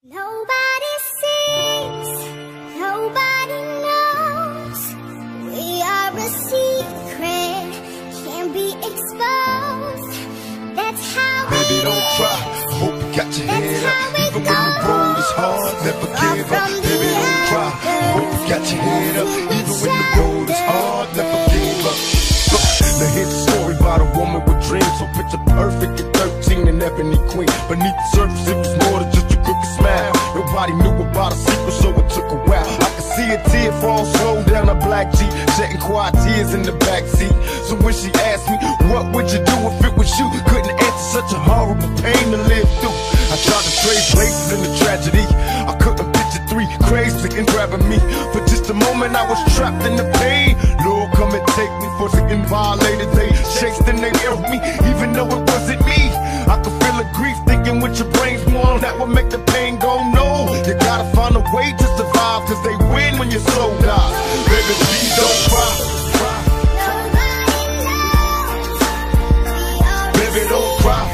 Nobody sees, nobody knows. We are a secret, can't be exposed. That's how Baby, it don't is. try. Hope you got your head up. Even when the goes. road is hard, never give up. Baby, don't try. Hope you got your head up. Even when the road is hard, never give up. Now here's a story about a woman with dreams. So picture perfect at 13, an ebony queen. Beneath the surface, it was more than just a crooked smile. Nobody knew about a secret, so it took a while. I could see a tear fall slow down a black Jeep, shedding quiet tears in the backseat. So when she asked me, what would you do if it was you? Couldn't answer, such a horrible pain to live through. I tried to trade places in the tragedy. I couldn't picture three crazy and grabbing me. For just a moment I was trapped in the pain. Lord, come and take me for something violated. They chased and they killed me, even though it wasn't me. I could feel the grief thinking with your brains more, that would make the pain go no. You gotta find a way to survive, cause they win when your soul dies. Baby, please don't cry. Baby, don't cry.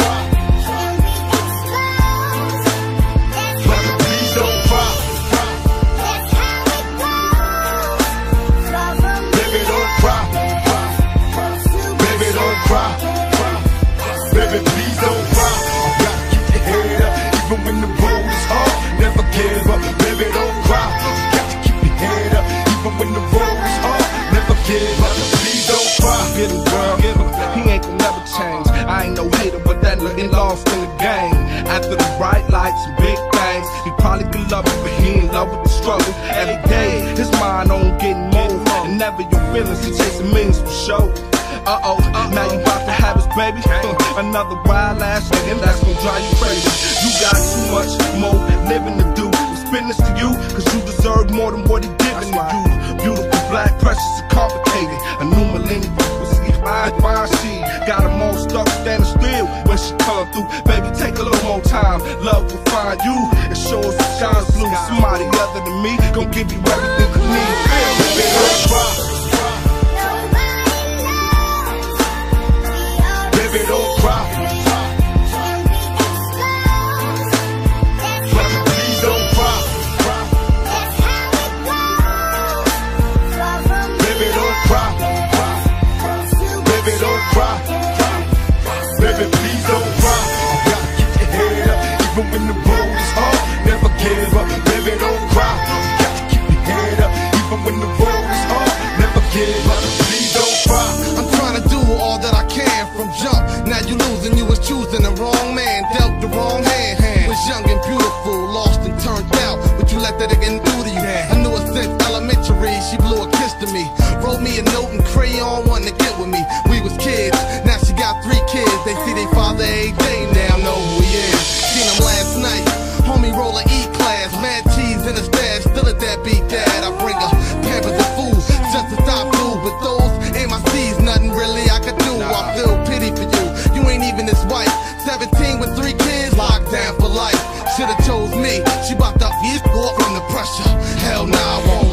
Baby, please don't cry. You gotta keep your head up, even when the road is hard. Never give up. Baby, don't cry. You got to keep your head up, even when the road is hard. Never give up. Please don't cry. Get him, girl. He ain't gonna never change. I ain't no hater, but that nothing lost in the game. After the bright lights and big things, he probably could love it, but he in love with the struggle. Every day, his mind on getting more. And never your feelings, he chasing millions for show. Now you about to have his baby. Another wild ass nigga, that's gonna drive you crazy. You got too much more living to do. I'm spitting this to you, cause you deserve more than what he giving to you. Beautiful, black, precious, and complicated. A new millennium will see fine she got them all stuck standing still when she come through. Baby, take a little more time. Love will find you and show us the sky's blue. Somebody other than me gon' give you everything you need. Baby, don't cry. Baby, don't cry. Please don't cry. Baby, don't cry. Baby, don't cry. Baby, please don't cry. You gotta keep your head up, even when the road is hard. Never give up. Baby, don't cry. You gotta keep your head up, even when the road is hard. Never give up. Please don't cry. I'm trying to do all that I can from jump. Now you losing, you was choosing the wrong man, dealt the wrong hand. Was young and beautiful, lost and turned out, but you let that again do to you. I knew her since elementary, she blew a kiss to me. Wrote me a note and crayon, wanted to get with me. We was kids, now she got 3 kids. They see their father every day, now know who he is. Seen him last night, homie roll a E-class, mad cheese in his stash, still at that beat dad. I bring her Pampers and food, just to stop food, but those ain't my C's, nothing really I could do. I feel pity for you, you ain't even his wife. 17 with 3 kids, locked down for life. Should've chose me, she bout to eat from the pressure. Hell nah, I won't.